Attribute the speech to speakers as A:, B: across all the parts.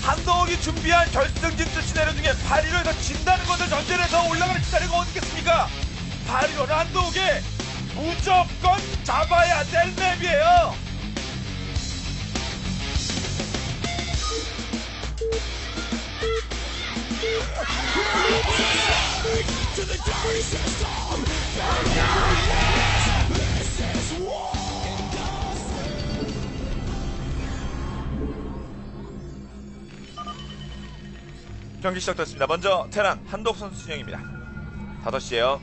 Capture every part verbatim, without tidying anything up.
A: 한동욱이 준비한 결승 진출 시나리오 중에 파리로에서 진다는 것을 전제로 해서 올라가는 시나리오가 어디 있겠습니까? 파리로는 한동욱이 무조건 잡아야 될 맵이에요. 경기 시작됐습니다. 먼저 테란 한동욱 선수 진영입니다. 다섯 시에요.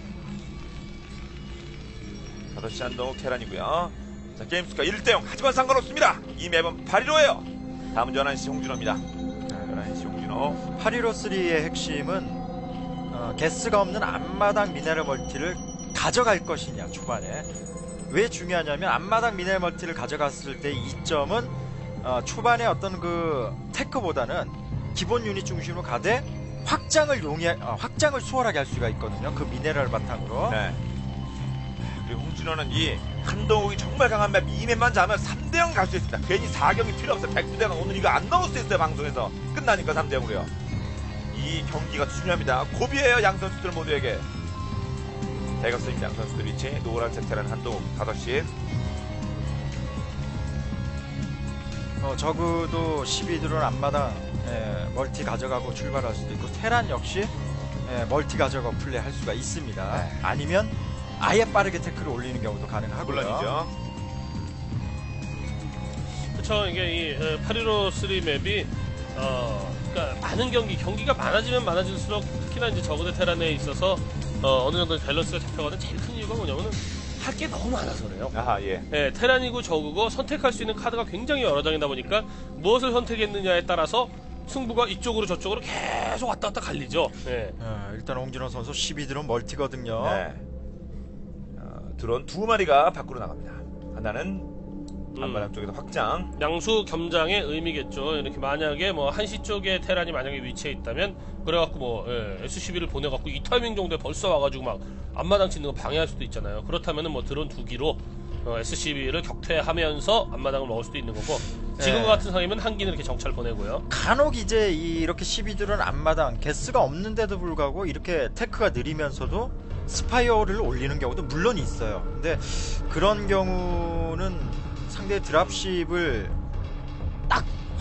A: 다섯 시 한동욱 테란이고요. 자, 게임스코어 일 대 영. 하지만 상관없습니다. 이 맵은 파리로예요. 다음은 열한 시 홍진호입니다. 열한 시 홍진호.
B: 파리로 쓰리의 핵심은 어, 게스가 없는 앞마당 미네랄 멀티를 가져갈 것이냐 초반에. 왜 중요하냐면 앞마당 미네랄 멀티를 가져갔을 때 이점은 어, 초반에 어떤 그 테크보다는 기본 유닛 중심으로 가되 확장을 용이 어, 확장을 수월하게 할 수가 있거든요. 그 미네랄 바탕으로.
A: 네. 그리고 홍진호는 이 한동욱이 정말 강한 맵 이 맵만 잡으면 삼 대 영 갈 수 있습니다. 괜히 사 경이 필요 없어요. 백두 대가 오늘 이거 안 넣을 수 있어요. 방송에서 끝나니까 삼 대 영으로요. 이 경기가 중요합니다. 고비예요. 양 선수들 모두에게. 대각선입니다. 양 선수들 위치. 노란색 테란 한동욱 다섯 시.
B: 어, 적어도 십이 드론 앞마당 예, 멀티 가져가고 출발할 수도 있고 테란 역시 예, 멀티 가져가 플레이할 수가 있습니다.
A: 네.
B: 아니면 아예 빠르게 태클을 올리는 경우도 가능하고요.
A: 물론이죠.
C: 그렇죠. 이게 이 파리로 쓰리 맵이 어, 그러니까 많은 경기 경기가 많아지면 많아질수록 특히나 이제 저그대 테란에 있어서 어, 어느 정도 밸런스가 잡혀가는 제일 큰 이유가 뭐냐면은 할 게 너무 많아서 그래요.
A: 아하, 예.
C: 예, 테란이고 저그고 선택할 수 있는 카드가 굉장히 여러 장이다 보니까 무엇을 선택했느냐에 따라서 승부가 이쪽으로 저쪽으로 계속 왔다 갔다 갈리죠. 예.
B: 어, 일단 홍진호 선수 십이 드론 멀티거든요.
A: 네. 어, 드론 두 마리가 밖으로 나갑니다. 하나는 앞마당 음. 쪽에서 확장.
C: 양수 겸장의 의미겠죠. 이렇게 만약에 뭐 한시 쪽에 테란이 만약에 위치해 있다면 그래갖고 뭐 예, 에스씨비를 보내갖고 이 타이밍 정도에 벌써 와가지고 막 앞마당 짓는 거 방해할 수도 있잖아요. 그렇다면은 뭐 드론 두 기로 어, 에스씨비를 격퇴하면서 앞마당을 먹을 수도 있는 거고 지금
B: 네.
C: 같은 상황이면 한 기는 이렇게 정찰 보내고요.
B: 간혹 이제 이, 이렇게 십이 드론 앞마당 개수가 없는데도 불구하고 이렇게 테크가 느리면서도 스파이어를 올리는 경우도 물론 있어요. 근데 그런 경우는 상대 드랍십을 딱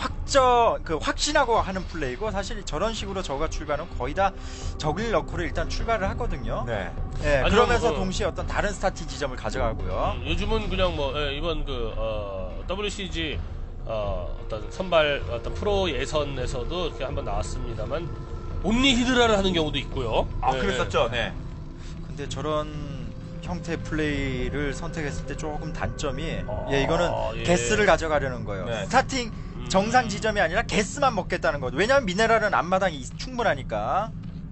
B: 확정 그 확신하고 하는 플레이고 사실 저런 식으로 저가 출발은 거의 다 저글 넣고를 일단 출발을 하거든요.
A: 네.
B: 예,
C: 아니요,
B: 그러면서
C: 뭐,
B: 동시에 어떤 다른 스타트 지점을 가져가고요.
C: 음, 요즘은 그냥 뭐 예, 이번 그 어, 더블유씨지 어, 어떤 선발 어떤 프로 예선에서도 이렇게 한번 나왔습니다만 온리 히드라를 하는 경우도 있고요.
A: 아,
C: 예.
A: 그랬었죠. 네.
B: 근데 저런 형태의 플레이를 선택했을 때 조금 단점이
C: 아,
B: 예 이거는
C: 예.
B: 게스를 가져가려는 거예요.
A: 네.
B: 스타팅
C: 음.
B: 정상 지점이 아니라 게스만 먹겠다는 거죠. 왜냐하면 미네랄은 앞마당이 충분하니까.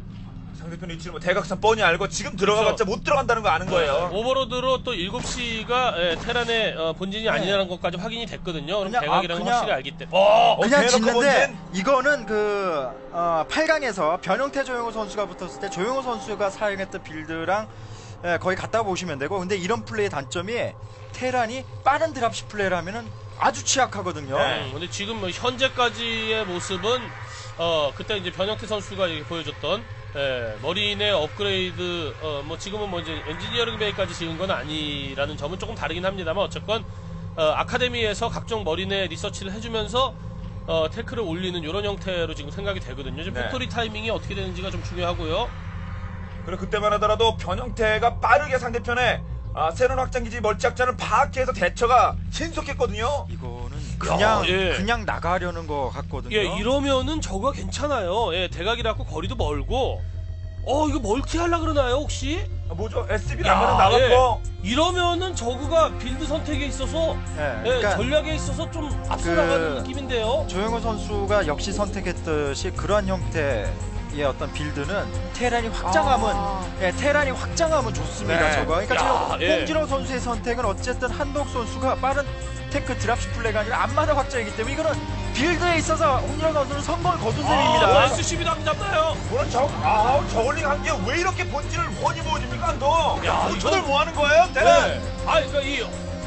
A: 상대편 위치를 뭐 대각선 뻔히 알고 지금 들어가봤자 못 들어간다는 거 아는 거예요.
C: 오버로드로 또 일곱 시가 예, 테란의 어, 본진이 아니라는 것까지 확인이 됐거든요. 그럼
B: 그냥,
C: 대각이라는
B: 아,
C: 건
B: 그냥-
C: 확실히 알기 때문에. 어,
B: 그냥
A: 대놓고
B: 짓는데
A: 본진?
B: 이거는 그 어, 팔 강에서 변형태 조용호 선수가 붙었을 때 조용호 선수가 사용했던 빌드랑 예, 거의 갖다 보시면 되고 근데 이런 플레이의 단점이 테란이 빠른 드랍십 플레이를 하면은 아주 취약하거든요.
A: 네.
C: 음, 근데 지금 뭐 현재까지의 모습은 어 그때 이제 변형태 선수가 이렇게 보여줬던 예, 머리인의 업그레이드 어 뭐 지금은 뭐 이제 엔지니어링 베이까지 지은 건 아니라는 점은 조금 다르긴 합니다만 어쨌건 어, 아카데미에서 각종 머리인의 리서치를 해주면서 어 태클을 올리는 이런 형태로 지금 생각이 되거든요. 지금
A: 네.
C: 팩토리 타이밍이 어떻게 되는지가 좀 중요하고요.
A: 그리고 그때만 하더라도 변형태가 빠르게 상대편에 아, 새로운 확장기지 멀티 확장을 파악해서 대처가 신속했거든요.
B: 이거는 그냥
C: 예.
B: 그냥 나가려는 것 같거든요.
C: 예, 이러면은 저거가 괜찮아요. 예, 대각이라고 거리도 멀고. 어, 이거 멀티 하려 그러나요, 혹시?
A: 아, 뭐죠? 에스비를
C: 야,
A: 한번 나갔고.
C: 예. 이러면은 저그가 빌드 선택에 있어서
B: 예,
C: 예,
B: 그러니까
C: 전략에 있어서 좀 앞서
B: 그-
C: 나가는 느낌인데요.
B: 조용호 선수가 역시 선택했듯이 그러한 형태의 어떤 빌드는 테란이 확장하면
A: 아.
B: 예, 테란이 확장하면 좋습니다.
A: 네.
B: 저거. 그러니까
C: 야,
B: 지금
C: 예.
B: 홍진호 선수의 선택은 어쨌든 한독 선수가 빠른 테크 드랍십 플레이가 아니라 앞마당 확장이기 때문에 이거는 빌드에 있어서 홍진호 선수는 선거를 거둔 셈입니다.
C: 아, 에스씨비도 안 잡나요?
A: 오늘 저, 아, 저울링 한 게 왜 이렇게 본질을 훤히 보여줍니까, 안동?
C: 야,
A: 오초들
C: 이건-
A: 뭐 하는 거예요, 대란?
C: 네. 아, 그러니까 이,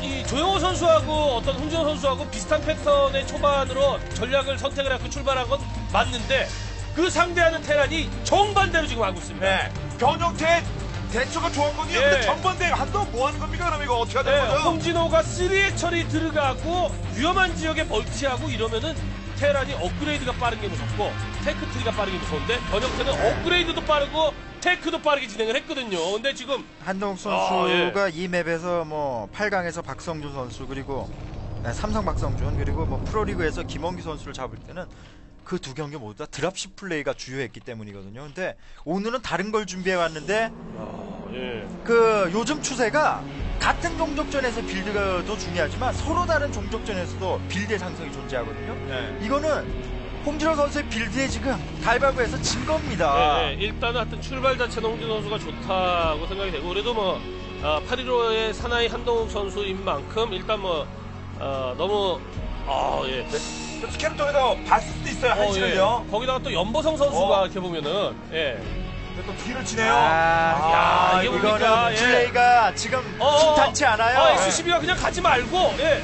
C: 이 조영호 선수하고 어떤 홍진호 선수하고 비슷한 패턴의 초반으로 전략을 선택을 해서 출발한 건 맞는데 그 상대하는 테란이 정반대로 지금 하고 있습니다.
A: 네. 변형태 대처가 좋았거든요.
C: 예.
A: 근데 전반대 한동 뭐 하는 겁니까? 그럼 이거 어떻게 하는
C: 네,
A: 거죠?
C: 홍진호가 쓰리의 처리 들어가고 위험한 지역에 멀티하고 이러면은 테란이 업그레이드가 빠른 게 무섭고 테크트리가 빠른 게 무서운데 변형태는 업그레이드도 빠르고 테크도 빠르게 진행을 했거든요. 근데 지금
B: 한동욱
C: 아, 예.
B: 선수가 이 맵에서 뭐 팔 강에서 박성준 선수 그리고 네, 삼성 박성준 그리고 뭐 프로리그에서 김원기 선수를 잡을 때는 그 두 경기 모두 다 드랍십 플레이가 주요했기 때문이거든요. 근데 오늘은 다른 걸 준비해 왔는데
C: 아, 예.
B: 그 요즘 추세가 같은 종족전에서 빌드가 더 중요하지만 서로 다른 종족전에서도 빌드의 상승이 존재하거든요.
A: 네.
B: 이거는 홍진호 선수의 빌드에 지금 가위바위보에서 진 겁니다.
C: 네, 네. 일단은 하여튼 출발 자체는 홍진호 선수가 좋다고 생각이 되고 그래도 뭐 아, 팔일오의 사나이 한동욱 선수인 만큼 일단 뭐 아, 너무 아, 예.
A: 또 스캔을 통해서 봤을 수도 있어요.
C: 어,
A: 한시는요.
C: 예. 거기다가 또 연보성 선수가
A: 어.
C: 이렇게 보면은 예.
A: 또 뒤를 치네요.
B: 아,
C: 야, 이게
B: 이거는
C: 뭡니까? 예.
B: 플레이가 지금
C: 어,
B: 순탄치 않아요.
C: 아, 에스씨비가 그냥 가지 말고 예.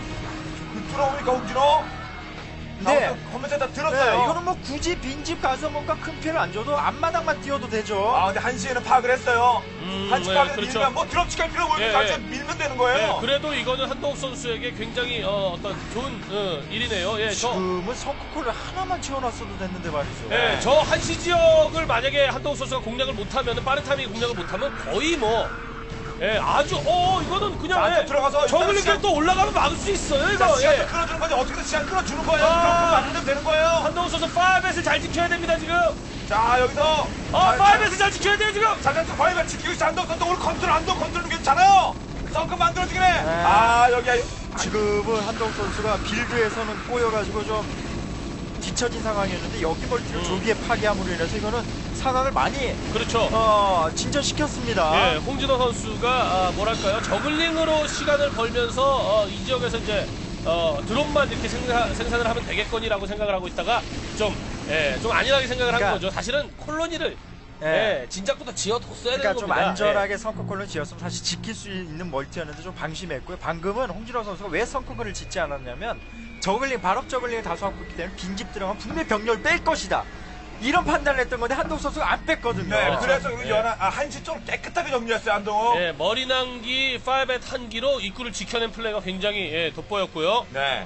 A: 그 들어오니까 홍진호.
B: 네.
A: 컴퓨터에 다
B: 네,
A: 들었어요.
B: 이거는 뭐 굳이 빈집 가서 뭔가 큰 피해를 안 줘도 앞마당만 뛰어도 되죠.
A: 아, 근데 한시에는 파악을 했어요.
C: 음,
A: 한시
C: 네,
A: 파악을
C: 그렇죠.
A: 밀면 뭐 드럼치할 필요 없고
C: 예,
A: 같이
C: 예.
A: 밀면 되는 거예요.
C: 네, 그래도 이거는 한동욱 선수에게 굉장히 어, 어떤 좋은 어, 일이네요. 예, 저
B: 지금은 성크콜을 하나만 채워놨어도 됐는데 말이죠.
C: 예, 저 한시 지역을 만약에 한동욱 선수가 공략을 못하면 빠른 타이밍에 공략을 못하면 거의 뭐 예, 아주 어 이거는 그냥
A: 자,
C: 예,
A: 들어가서
C: 저글링들
A: 시간-
C: 또 올라가면 막을 수 있어요.
A: 자,
C: 이거
A: 시간을
C: 예.
A: 끌어주는 거지. 어떻게든 시간 끌어주는 거예요.
C: 아.
A: 그럼 안 되면 되는 거예요.
C: 한동욱 선수 파이브에서 잘 지켜야 됩니다 지금.
A: 자, 여기서.
C: 아 파이브에서 잘 지켜야 돼요 지금.
A: 잠깐 파이브 지키고 있어. 안동 선수 오늘 컨트롤 안동 컨트롤 괜찮아요. 썬크 만들어주긴 해. 아, 여기.
B: 지금은 한동 선수가 빌드에서는 꼬여가지고 좀 뒤처진 상황이었는데 여기 멀티를
C: 음.
B: 조기에 파괴함으로 인해서 이거는 상황을 많이
C: 그렇죠.
B: 어, 진전시켰습니다.
C: 예, 홍진호 선수가 아, 뭐랄까요 저글링으로 시간을 벌면서 어, 이 지역에서 이제 어, 드론만 이렇게 생산, 생산을 하면 되겠거니라고 생각을 하고 있다가 좀, 예, 좀 안일하게 생각을 한
B: 그러니까-
C: 거죠. 사실은 콜로니를
B: 예.
C: 예, 진작부터 지어뒀어야
B: 그러니까
C: 되는
B: 좀
C: 겁니다.
B: 안전하게 성크콜을 지었으면 사실 지킬 수 있는 멀티였는데 좀 방심했고요. 방금은 홍진호 선수가 왜 성크콜을 짓지 않았냐면 저글링, 발업 저글링을 다수 갖고 있기 때문에 빈집 들어가면 분명히 병력을 뺄 것이다. 이런 판단을 했던 건데 한동 선수가 안 뺐거든요.
A: 네,
C: 그렇죠.
A: 그래서 여기
C: 예.
A: 연한, 아, 한시 좀 깨끗하게 정리했어요, 안동호.
C: 예, 머리난기 파이브앳 한기로 입구를 지켜낸 플레이가 굉장히 예, 돋보였고요.
A: 네.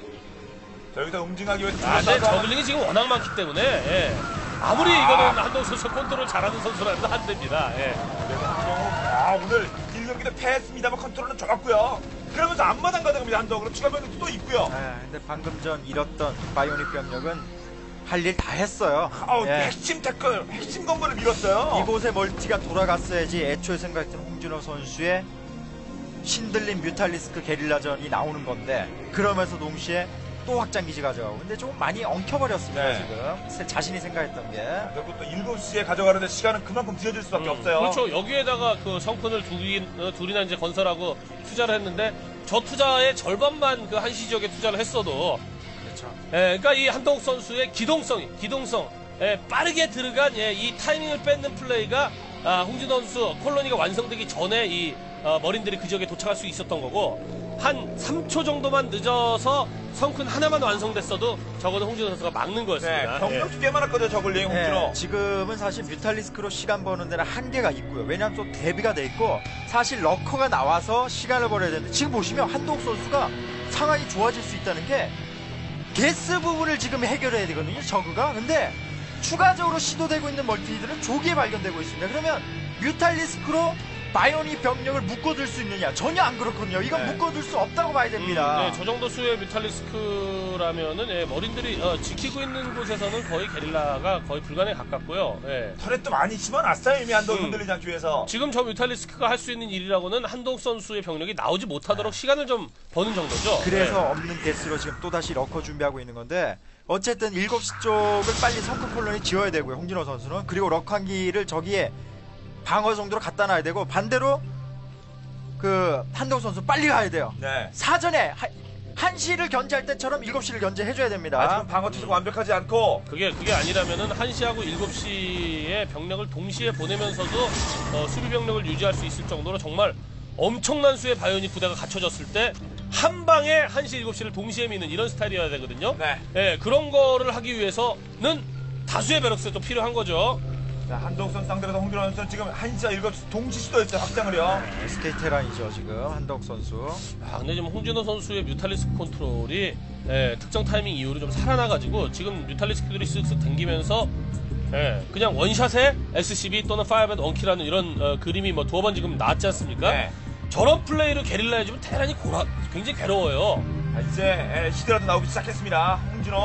A: 자, 여기서 응징하기 위해서.
C: 아, 근데
A: 둘러싸고
C: 저글링이 지금 워낙 많기 때문에 예. 아무리
A: 아.
C: 이거는 한동 선수 컨트롤 잘하는 선수라도 안 됩니다. 예.
A: 아, 오늘 일 경기도 패했습니다만 컨트롤은 좋았고요. 그러면서 앞마당 가져갑니다, 한동. 그럼 추가 변경도 또 있고요.
B: 네, 근데 방금 전 잃었던 바이오닉 병력은 할 일 다 했어요.
A: 아우,
B: 예.
A: 핵심 태클, 핵심 건물을 밀었어요.
B: 이곳에 멀티가 돌아갔어야지 애초에 생각했던 홍진호 선수의 신들린 뮤탈리스크 게릴라전이 나오는 건데 그러면서 동시에 또 확장기지 가져가고 근데 조금 많이 엉켜버렸습니다.
A: 네.
B: 지금 세- 자신이 생각했던 게
A: 그리고 또 일곱 시에 가져가는데 시간은 그만큼 뒤어질 수밖에 없어요.
C: 그렇죠. 여기에다가 그 성큰을 둘이, 어, 둘이나 이제 건설하고 투자를 했는데 저 투자의 절반만 그 한시 지역에 투자를 했어도
B: 그렇죠.
C: 예, 그러니까 이 한동욱 선수의 기동성이 기동성 예, 빠르게 들어간 예, 이 타이밍을 뺏는 플레이가 아, 홍진호 선수 콜로니가 완성되기 전에 이 어, 머린들이 그 지역에 도착할 수 있었던 거고 한 삼 초 정도만 늦어서 성큰 하나만 완성됐어도 적어도 홍진호 선수가 막는
A: 네,
C: 거였습니다.
A: 병력도 꽤 많았거든요, 저글링, 홍진호.
B: 네, 지금은 사실 뮤탈리스크로 시간 버는 데는 한계가 있고요. 왜냐하면 또 대비가 돼 있고 사실 러커가 나와서 시간을 벌어야 되는데 지금 보시면 한동욱 선수가 상황이 좋아질 수 있다는 게 게스 부분을 지금 해결해야 되거든요. 저그가. 근데 추가적으로 시도되고 있는 멀티들은 조기에 발견되고 있습니다. 그러면 뮤탈리스크로 바이오닉 병력을 묶어둘 수 있느냐? 전혀 안 그렇거든요. 이건
A: 네.
B: 묶어둘 수 없다고 봐야 됩니다.
C: 음, 네, 저 정도 수의 뮤탈리스크라면은 예, 머린들이 어, 지키고 있는 곳에서는 거의 게릴라가 거의 불가능에 가깝고요. 예.
A: 터렛도 많이 심어놨어요, 이미 한동
C: 음.
A: 흔들리지 않기 위해서.
C: 지금 저 뮤탈리스크가 할 수 있는 일이라고는 한동 선수의 병력이 나오지 못하도록 시간을 좀 버는 정도죠.
B: 그래서
C: 예.
B: 없는 개수로 지금 또다시 러커 준비하고 있는 건데 어쨌든 일곱 시 쪽을 빨리 성큰 콜론이 지어야 되고요. 홍진호 선수는. 그리고 러커 한 기를 저기에 방어 정도로 갖다 놔야 되고 반대로 그 한동 선수 빨리 가야 돼요.
A: 네.
B: 사전에 한, 한 시를 견제할 때처럼 일곱 시를 견제해줘야 됩니다.
A: 아직은 방어 투수가 완벽하지 않고.
C: 그게 그게 아니라면은 한 시하고 일곱 시에 병력을 동시에 보내면서도 어, 수비 병력을 유지할 수 있을 정도로 정말 엄청난 수의 바이오닉 부대가 갖춰졌을 때 한 방에 한시 일곱 시를 동시에 미는 이런 스타일이어야 되거든요.
A: 네.
C: 예, 그런 거를 하기 위해서는 다수의 베럭스가 또 필요한 거죠.
A: 자, 한동선 상대로서 홍준호 선수는 지금 한시와 일곱 시 동시 시도했어요. 확장을요.
B: 에스케이 테란이죠 지금 한덕 선수.
C: 아, 근데 지금 홍진호 선수의 뮤탈리스크 컨트롤이 예, 특정 타이밍 이후로 좀 살아나가지고 지금 뮤탈리스크들이 쓱쓱 당기면서 예, 그냥 원샷에 에스씨비 또는 파이어밴드 원키라는 이런 어, 그림이 뭐 두어 번 지금 나왔지 않습니까?
A: 네.
C: 저런 플레이를 게릴라 해주면 테란이 고라, 굉장히 괴로워요.
A: 자, 이제 에, 시대라도 나오기 시작했습니다. 홍진호.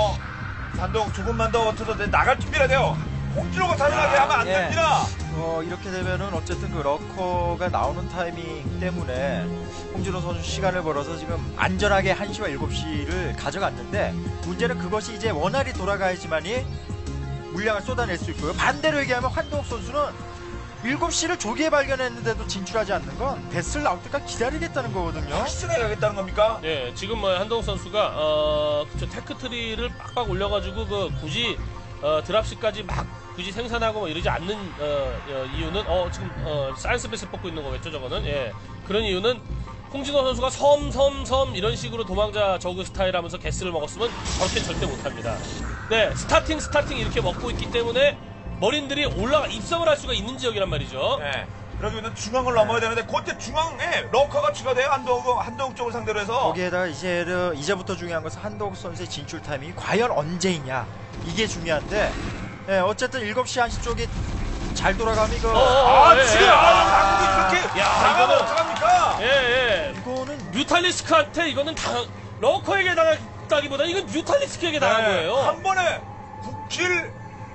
A: 한동 조금만 더 버텨서 나갈 준비해야 돼요. 홍진호가 살아나게 하면 안
B: 예.
A: 됩니다.
B: 어, 이렇게 되면은 어쨌든 그 러커가 나오는 타이밍 때문에 홍진호 선수 시간을 벌어서 지금 안전하게 한 시와 일곱 시를 가져갔는데 문제는 그것이 이제 원활히 돌아가야지만이 물량을 쏟아낼 수 있고요. 반대로 얘기하면 한동욱 선수는 일곱 시를 조기에 발견했는데도 진출하지 않는 건 베슬 나올 때까지 기다리겠다는 거거든요.
A: 확실하게 가겠다는 겁니까?
C: 예, 지금 뭐 한동욱 선수가 어, 그쵸, 테크트리를 빡빡 올려가지고 그 굳이 어, 드랍시까지 막 굳이 생산하고 뭐 이러지 않는 어, 어, 이유는 어 지금 어, 사이언스 베이스 뽑고 있는 거겠죠 저거는. 예, 그런 이유는 홍진호 선수가 섬 섬 섬 이런 식으로 도망자 저그 스타일 하면서 게스를 먹었으면 저렇게 절대 못합니다. 네, 스타팅 스타팅 이렇게 먹고 있기 때문에 머린들이 올라가 입성을 할 수가 있는 지역이란 말이죠.
A: 네. 그러기는 중앙을 넘어야 되는데 그때 중앙에 러커가 추가돼요. 한동욱 한동욱 쪽을 상대로 해서.
B: 거기에다가 이제 이제부터 중요한 것은 한동욱 선수의 진출 타이밍이 과연 언제이냐 이게 중요한데 예, 어쨌든 일곱 시 한 시 쪽이 잘 돌아가면 이거
C: 어,
A: 아
C: 예,
A: 지금
C: 예.
A: 아 한국이 이렇게
C: 야,
A: 나가면
C: 이거는-
A: 어떡합니까?
C: 예, 예.
B: 이거는
C: 뮤탈리스크한테 이거는 당 러커에게 당했다기보다 이건 뮤탈리스크에게 당한 거예요.
A: 한 번에 국킬.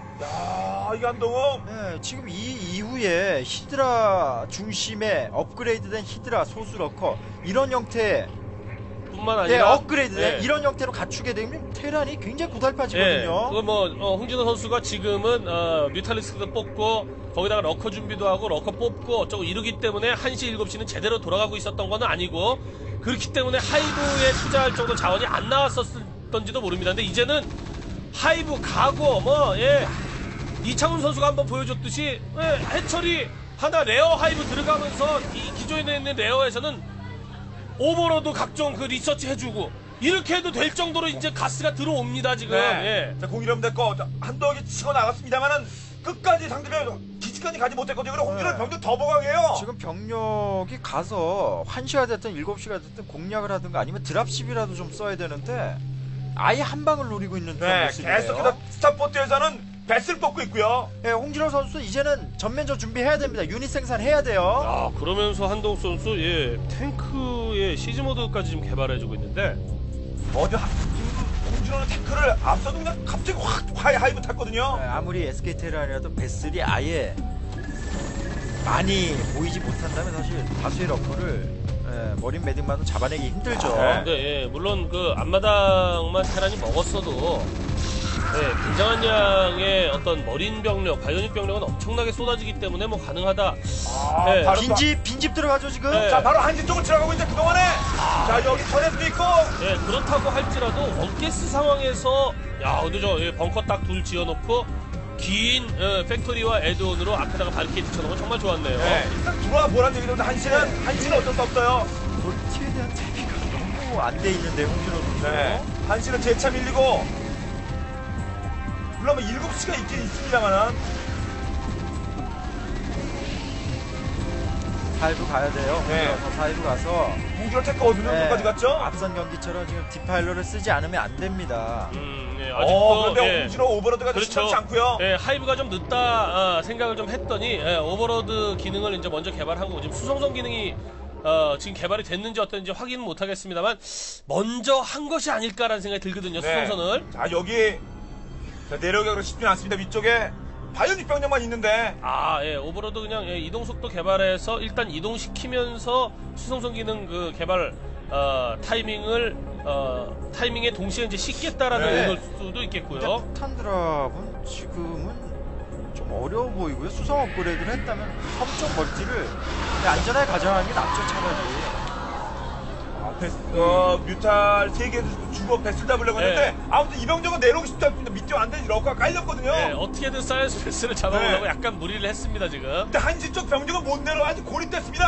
A: 야, 이 한동욱.
B: 네, 지금 이 이후에 히드라 중심의 업그레이드된 히드라 소수 러커 이런 형태의
C: 뿐만
B: 네,
C: 아니라
B: 업그레이드된
C: 예.
B: 이런 형태로 갖추게 되면 테란이 굉장히
C: 예,
B: 고달파지거든요.
C: 그거 뭐 어, 홍진호 선수가 지금은 어, 뮤탈리스크도 뽑고 거기다가 러커 준비도 하고 러커 뽑고 어쩌고 이러기 때문에 한 시 일곱 시는 제대로 돌아가고 있었던 건 아니고 그렇기 때문에 하이브에 투자할 정도 자원이 안 나왔었던지도 모릅니다. 근데 이제는 하이브 가고 뭐 예. 이창훈 선수가 한번 보여줬듯이 예, 해철이 하나 레어 하이브 들어가면서 이 기존에 있는 레어에서는 오버로드 각종 그 리서치 해주고 이렇게 해도 될 정도로 이제 가스가 들어옵니다 지금.
A: 네.
C: 예.
A: 자, 공이름 됐고 한동욱이 치고 나갔습니다만은 끝까지 상대를 기지까지 가지 못했거든요. 그럼 홍준호
B: 네.
A: 병력 더 보강해요.
B: 지금 병력이 가서 한 시가 됐든 일곱 시가 됐든 공략을 하든가 아니면 드랍십이라도 좀 써야 되는데 아예 한 방을 노리고 있는 그런
A: 네,
B: 모습이에요.
A: 계속해서 스타포트에서는 배스를 뽑고 있고요.
B: 네, 홍진호 선수 이제는 전면전 준비해야 됩니다. 유닛 생산해야 돼요.
C: 아 그러면서 한동욱 선수 예 탱크의 시즈 모드까지 지금 개발해주고 있는데
A: 어제 하- 홍준호는 태클을 앞서도 그냥 갑자기 확 하이, 하이브 탔거든요.
B: 네, 아무리 에스케이 테란이라도 베슬이 아예 많이 보이지 못한다면 사실 다수의 러커를 예, 머린 매듭만도 잡아내기 힘들죠.
A: 아,
C: 근데 예, 물론 그 앞마당만 테란이 먹었어도 예, 굉장한 양의 어떤 머린 병력, 바이오닉 병력은 엄청나게 쏟아지기 때문에 뭐 가능하다.
A: 아,
C: 네,
A: 바로 또-
B: 빈집 빈집 들어가죠 지금.
C: 네.
A: 자, 바로 한진 쪽으로 들어가고 있는데 그동안에 자, 여기 터렛도 있고
C: 예, 그렇다고 할지라도 원게스 상황에서 야, 근데 저 예, 벙커 딱 둘 지어놓고 긴 예, 팩토리와 에드온으로 앞에다가 바리케이드 쳐놓은 건 정말 좋았네요.
A: 네, 일단 들어와 보란 얘기인데 한시는 한시는 어쩔 수 없어요.
B: 멀티에 대한 대비가 너무 안 돼 있는데 홍진호 선수.
A: 네, 한시는 재차 밀리고 물론 뭐 일곱 시가 있긴 있습니다만은
B: 파이브 가야 돼요.
A: 네.
B: 그래서 파이브 가서
A: 홍준호 태클 어느 정도까지 갔죠?
B: 앞선 경기처럼 지금 디파일러를 쓰지 않으면 안 됩니다.
C: 음, 예,
A: 어,
C: 아직도
A: 그런데
C: 예.
A: 홍준호 오버로드가
C: 그렇죠.
A: 심상치 않고요.
C: 예, 하이브가 좀 늦다 아, 생각을 좀 했더니 예, 오버로드 기능을 이제 먼저 개발한 거고 지금 수송선 기능이 어, 지금 개발이 됐는지 어떤지 확인은 못하겠습니다만 먼저 한 것이 아닐까라는 생각이 들거든요.
A: 네.
C: 수송선을.
A: 자, 여기 자, 내려가기로 쉽지 않습니다. 위쪽에 바이오닉 병력만 있는데
C: 아, 예, 오버로드 그냥 예, 이동 속도 개발해서 일단 이동시키면서 수송선 기능 그 개발 어, 타이밍을 어, 타이밍에 동시에 이제 씻겠다라는
A: 네.
C: 의도일 수도 있겠고요.
B: 근데 폭탄 드랍은 지금은 좀 어려워 보이고요. 수성 업그레이드를 했다면 섬쪽 멀티를 안전하게 가져가는 게 낫죠 차라리.
A: 아, 베스, 어, 뮤탈 세 개 주고 베스를 잡으려고
C: 네.
A: 했는데 아무튼 이병정은 내려오기 쉽지 않습니다. 밑에 완전히 러커가 깔렸거든요.
C: 네, 어떻게든 사이언스 패스를 잡아보려고
A: 네.
C: 약간 무리를 했습니다 지금.
A: 근데 한시 쪽 병정은 못 내려와 아직 고립됐습니다.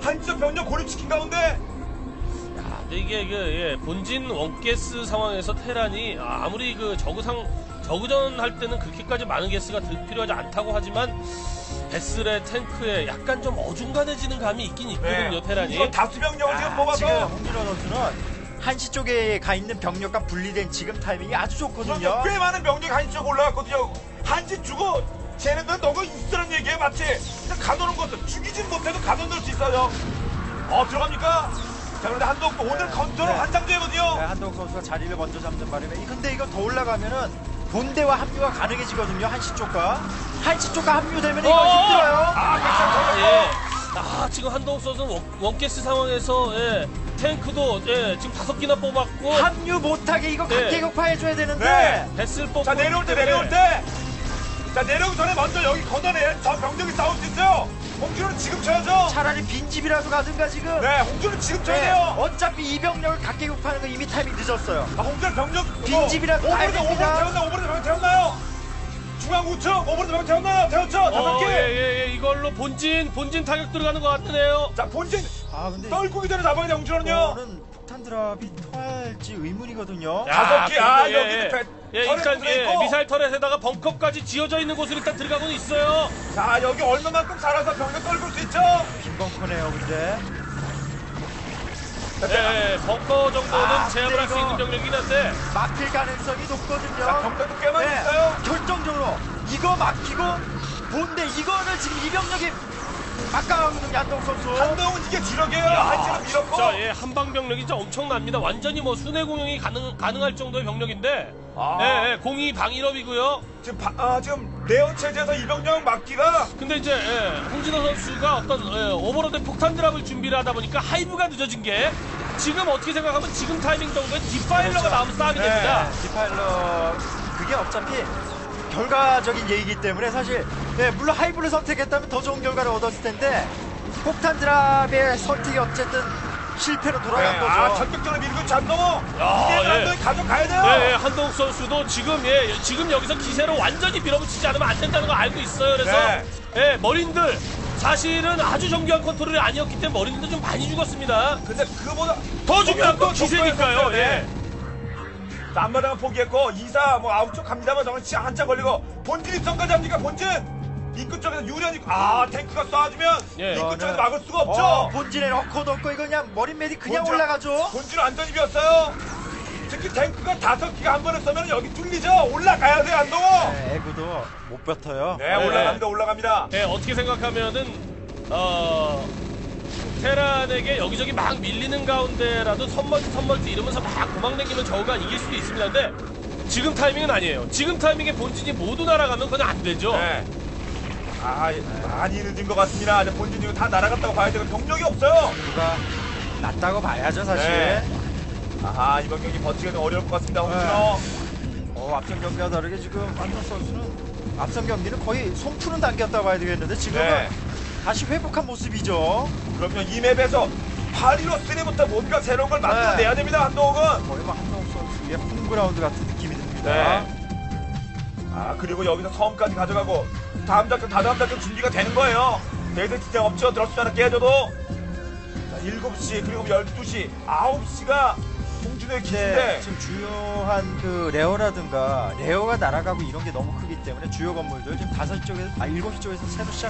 A: 한쪽 병력 고립시킨 가운데
C: 근데 이게 그 예, 본진 원가스 상황에서 테란이 아, 아무리 그 저그상 저그전 할 때는 그렇게까지 많은 가스가 들- 필요하지 않다고 하지만 베슬의 탱크에 약간 좀 어중간해지는 감이 있긴 있거든요. 테란이.
A: 이거 다수 병력을 지금
B: 아,
A: 뽑아서
B: 지금 홍진호 선수는 한시 쪽에 가 있는 병력과 분리된 지금 타이밍이 아주 좋거든요.
A: 그럼요. 꽤 많은 병력이 한시 쪽 올라갔거든요. 한시 주고 쟤네들 너가 있으란 얘기에 마치 그냥 가둬놓은 것도 죽이진 못해도 가둬놓을 수 있어요. 어 들어갑니까? 자 그런데 한동욱 오늘 컨트롤
B: 네.
A: 한장제거든요.
B: 네, 한동욱 선수가 자리를 먼저 잡는 바람에 이- 근데 이거 더 올라가면은 본대와 합류가 가능해지거든요. 한시 쪽과 한시 쪽과 합류되면 이거
C: 어어!
B: 힘들어요.
A: 아 백상
C: 예. 아 지금 한동욱 선수는 원, 원가스 상황에서 예, 탱크도 예, 지금 다섯 개나 뽑았고
B: 합류 못하게 이거
C: 네.
B: 각계격파 해줘야 되는데
A: 네.
C: 베슬 뽑고
A: 자 내려올 때
C: 있기 때문에
A: 내려올 때. 자 내려오기 전에 먼저 여기 걷어내. 저 병력이 싸울 수 있어요. 홍준호는 지금 쳐야죠.
B: 차라리 빈집이라도 가든가 지금.
A: 네 홍준호는 지금 쳐야
B: 네,
A: 돼요.
B: 어차피 이 병력을 각계격파하는 거 이미 타이밍 늦었어요.
A: 아, 홍준 병력
B: 빈집이라도 가야
A: 오버로드 오버로드
B: 됩니다.
A: 태웠나 오버로드 병력 태웠나요? 중앙 우측 오버로드 병력 태웠나요? 태웠죠 다섯
C: 어,
A: 개.
C: 예, 예, 예, 이걸로 본진 본진 타격 들어가는 것 같네요.
A: 자 본진
B: 아 근데
A: 떨구기 전에 잡아야 돼 홍준호는요.
B: 이거는 폭탄 드랍이 통할지 의문이거든요.
C: 야,
A: 다섯 개. 아,
C: 근데,
A: 여기는
C: 예,
A: 배-
C: 예,
A: 털에
C: 일단 예,
A: 붙어있고.
C: 미사일 터렛에다가 벙커까지 지어져 있는 곳으로 일단 들어가고는 있어요.
A: 자 여기 얼마만큼 살아서 병력 떨굴 수 있죠?
B: 빈벙커네요 근데.
C: 예, 예, 벙커 정도는
B: 아,
C: 제압을 할 수
B: 근데
C: 있는
B: 이거-
C: 병력이긴 한데
B: 막힐 가능성이 높거든요.
A: 자 병력도 꽤 많이
B: 네,
A: 있어요.
B: 결정적으로 이거 막히고 본데 이거를 지금 이병력이 막강하거든요 한동욱 선수.
A: 한동훈 이게 주력이에요.
C: 야,
A: 한지는 밀었고.
C: 진짜 예, 한방 병력이 진짜 엄청납니다. 완전히 뭐 순회 공용이 가능 가능할 정도의 병력인데,
A: 아.
C: 예, 예, 공이 방일업이고요.
A: 지금 바, 아 지금 네어 체제에서 이병력 막기가
C: 근데 이제 예, 홍진호 선수가 어떤 예, 오버로드 폭탄 드랍을 준비를 하다 보니까 하이브가 늦어진 게 지금 어떻게 생각하면 지금 타이밍 정도에 디파일러가
B: 그렇죠.
C: 나오면 싸움이
A: 네.
C: 됩니다.
B: 디파일러 그게 어차피 결과적인 얘기이기 때문에 사실 네, 물론 하이브를 선택했다면 더 좋은 결과를 얻었을 텐데 폭탄 드랍의 선택이 어쨌든 실패로 돌아간
A: 네,
B: 거죠.
A: 아 전격적으로 밀고 잡 넘어.
C: 야,
A: 이대로
C: 예.
A: 한동훈이 가져가야 돼요.
C: 예, 예, 한동욱 선수도 지금 예, 지금 여기서 기세로 완전히 밀어붙이지 않으면 안 된다는 걸 알고 있어요. 그래서
A: 네.
C: 예, 머린들 사실은 아주 정교한 컨트롤이 아니었기 때문에 머린들 좀 많이 죽었습니다.
A: 근데 그보다
C: 더 중요한 건
A: 더
C: 기세니까요.
A: 족보였어요.
C: 예.
A: 네. 자, 앞마당은 포기했고 이사 뭐 아홉 쪽 갑니다만 저는 시간 한참 걸리고 본진 입성까지 합니까 본진 입구 쪽에서 유리하니 아 탱크가 쏴주면
C: 예.
A: 입구 쪽에서
B: 이거는-
A: 막을 수가 없죠.
B: 어, 본진에 넣고도 없고 이거 그냥 머리메디 그냥
A: 본진-
B: 올라가죠.
A: 본진은 안전입이었어요. 특히 탱크가 다섯 개가 한 번에 쏘면 여기 뚫리죠. 올라가야 돼요 한동호.
B: 네, 에그도 못 버텨요.
A: 네, 올라갑니다 올라갑니다.
C: 예, 어떻게 생각하면은 어 테란에게 여기저기 막 밀리는 가운데라도 선멀티 선멀티 이러면서 막 도망다니면 저우가 이길 수도 있습니다. 근데 지금 타이밍은 아니에요. 지금 타이밍에 본진이 모두 날아가면 그건 안 되죠.
A: 네. 아 많이 늦은 것 같습니다. 이제 본진 이거 다 날아갔다고 봐야 되고 병력이 없어요.
B: 누가 낫다고 봐야죠 사실.
A: 네. 아하 이번 경기 버티기가 좀 어려울 것 같습니다 홍진호.
B: 어, 앞선 경기와 다르게 지금 안동 선수는 앞선 경기는 거의 손 푸는 단계였다고 봐야 되겠는데 지금은
A: 네.
B: 다시 회복한 모습이죠.
A: 그럼요 이 맵에서 파리로 쓰리부터 뭔가 새로운 걸 만들어내야 됩니다 한동욱은.
B: 거의 뭐 한동욱 선수의 홈그라운드 같은 느낌이 듭니다.
A: 네. 아 그리고 여기서 섬까지 가져가고 다음 작전 다다음 작전 준비가 되는 거예요. 대대 지장 없죠. 들었을 때 하나 깨져도. 자 일곱 시 그리고 열두 시 아홉 시가 홍준호의
B: 이제
A: 기인데
B: 지금 주요한 그 레어라든가 레어가 날아가고 이런 게 너무 크기 때문에 주요 건물들 지금 다섯 시 쪽에서 아 일곱 시 쪽에서 새로 시작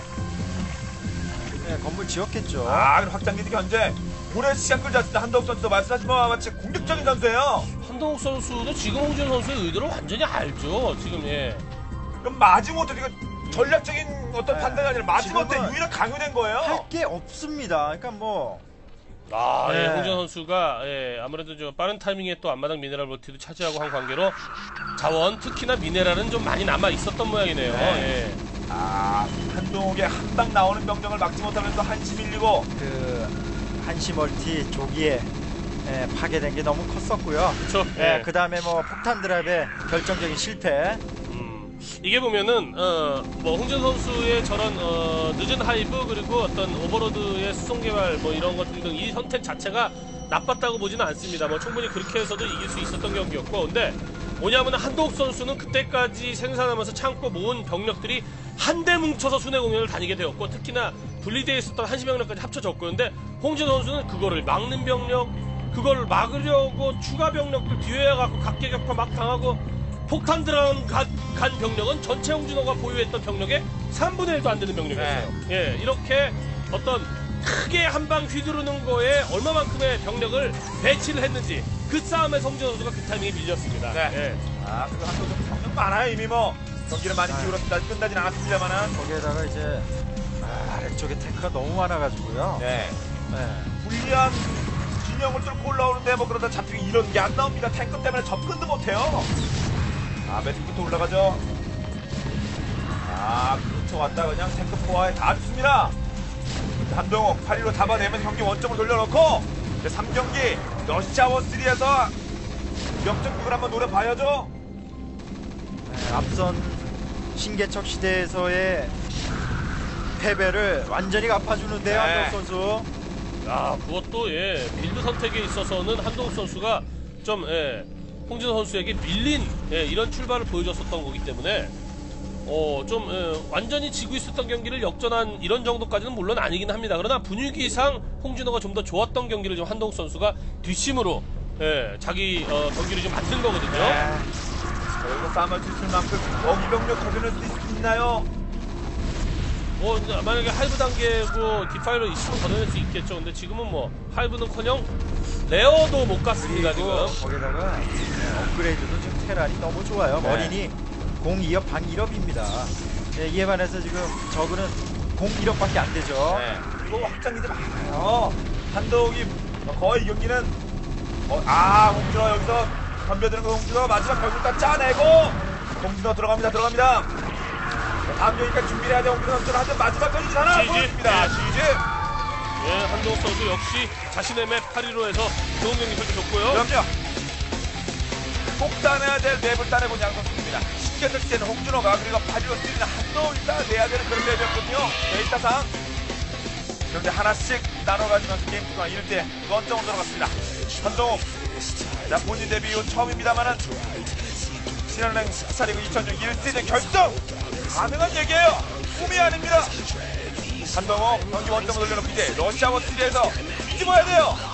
B: 네, 건물 지었겠죠.
A: 아 그럼 확장기지 현재 오래 시간 끌지 않습니다. 한동욱 선수도 말씀하신 바와 같이 공격적인 선수예요.
C: 한동욱 선수도 지금 홍준 선수의 의도를 완전히 알죠. 지금 예.
A: 그럼 마지못해 이거 전략적인 어떤
B: 네.
A: 판단이 아니라 마지못해
B: 지금은
A: 유일한 강요된 거예요.
B: 할 게 없습니다. 그러니까 뭐
C: 아,
B: 네.
C: 예, 홍준 선수가 예, 아무래도 좀 빠른 타이밍에 또 앞마당 미네랄 볼트도 차지하고 한 관계로 자원, 특히나 미네랄은 좀 많이 남아 있었던 모양이네요.
A: 네.
C: 예.
A: 아 한동욱의 한 방 나오는 병력을 막지 못하면서 한시 밀리고
B: 그 한시 멀티 조기에 예, 파괴된 게 너무 컸었고요.
C: 그렇죠.
B: 예,
C: 예.
B: 그 다음에 뭐 폭탄 드랍의 결정적인 실패.
C: 음, 이게 보면은 어, 뭐 홍준 선수의 저런 어, 늦은 하이브 그리고 어떤 오버로드의 수송 개발 뭐 이런 것들 등 이 선택 자체가 나빴다고 보지는 않습니다. 뭐 충분히 그렇게 해서도 이길 수 있었던 경기였고, 근데 뭐냐면 한동욱 선수는 그때까지 생산하면서 창고 모은 병력들이 한데 뭉쳐서 순회 공연을 다니게 되었고, 특히나 분리되어 있었던 한시 병력까지 합쳐졌고요. 근데 홍진호 선수는 그거를 막는 병력, 그걸 막으려고 추가 병력들 뒤에 갖고 각계격파 막 당하고 폭탄 들어간 간, 간 병력은 전체 홍진호가 보유했던 병력의 삼분의 일도 안 되는 병력이었어요. 예, 이렇게 어떤 크게 한 방 휘두르는 거에 얼마만큼의 병력을 배치를 했는지 그 싸움에서 홍진호 선수가 그 타이밍에 밀렸습니다.
A: 네.
C: 예.
A: 아, 그거 한도 좀 경력 많아요, 이미 뭐. 경기를 많이 기울었습니다. 끝나진 않았습니다만은.
B: 거기에다가 이제 아, 아래쪽에 탱크가 너무 많아가지고요.
A: 네.
B: 네.
A: 불리한 진영을 뚫고 올라오는데 뭐 그러다 잡히고 이런 게 안 나옵니다. 탱크 때문에 접근도 못해요. 아, 매트부터 올라가죠. 아, 그렇죠. 왔다 그냥 탱크 포화에 다 죽습니다. 한동욱 팔 위로 잡아내면 경기 원점을 돌려놓고 이제 삼 경기 러시아워 삼에서 역전극을 한번 노려봐야죠.
B: 네, 앞선 신개척 시대에서의 패배를 완전히 갚아주는데요,
A: 네.
B: 한덕 선수.
C: 야, 그것도 예 빌드 선택에 있어서는 한동욱 선수가 좀 예, 홍진호 선수에게 밀린 예, 이런 출발을 보여줬었던 거기 때문에 어, 좀 예, 완전히 지고 있었던 경기를 역전한 이런 정도까지는 물론 아니긴 합니다. 그러나 분위기상 홍진호가 좀 더 좋았던 경기를 좀 한동욱 선수가 뒷심으로 예, 자기 어, 경기를 좀 만든 거거든요.
A: 네. 자, 여기서 싸움을 주실 만큼 어기병력 거두는 수 있나요?
C: 뭐 이제 만약에 하이브 단계고 디파이로 있으면 걷어낼 수 있겠죠. 근데 지금은 뭐 하이브는커녕 레어도 못 갔습니다. 지금.
B: 그리고 거기다가 네, 업그레이드도 지금 테란이 너무 좋아요.
A: 네.
B: 머린이 공 이 업, 방 일 업입니다. 네, 이에 반해서 지금 저그는 공 일 업밖에 안 되죠.
A: 네. 이거 확장기들 많아요. 한동욱이 거의 경기는 어, 아, 홍진호 여기서 덤벼드는 거 홍진호 마지막 결국 다 짜내고 홍진호 들어갑니다. 들어갑니다. 자, 다음 경기까지 준비를 해야 돼. 홍진호 선수는 하여튼 마지막까지 하나
C: 지지.
A: 보여줍니다.
C: 예.
A: 지지.
C: 예, 한동욱 선수 역시 자신의 맵 팔 위로에서 좋은 경기 펼쳐줬고요.
A: 그럼요. 꼭 따내야 될 맵을 따내본 양선수입니다. 신개척 시대는 홍준호가 그리고 파리로 뛰는 한동욱이 따내야 되는 그런 맵이었거든요. 데이터상. 그런데 하나씩 나눠가지면서 게임 구간 일 대 원점으로 들어갔습니다. 한동욱. 자, 본인 데뷔 이후 처음입니다만은 신한은행 스타리그 이천육 일 시즌 결승! 가능한 얘기예요. 꿈이 아닙니다. 한동욱 경기 원점을 돌려놓고 이제 러시아워 삼에서 뒤집어야 돼요.